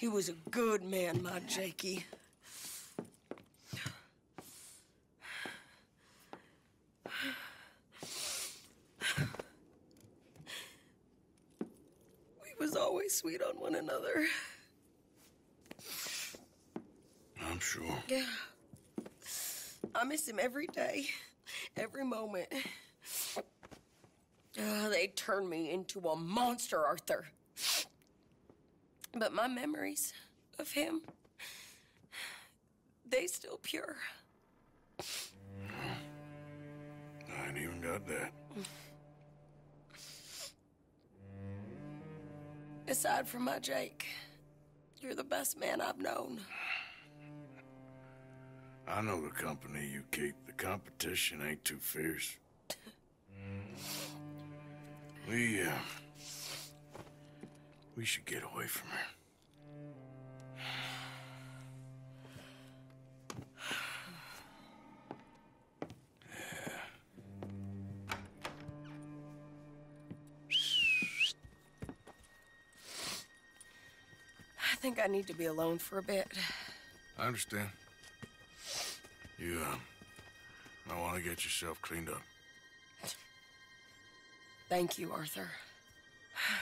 He was a good man, my Jakey. We was always sweet on one another. I'm sure. Yeah. I miss him every day, every moment. They turned me into a monster, Arthur. But my memories of him, they still pure. I ain't even got that. Aside from my Jake, you're the best man I've known. I know the company you keep. The competition ain't too fierce. We should get away from her. I think I need to be alone for a bit. I understand. You, might want to get yourself cleaned up. Thank you, Arthur.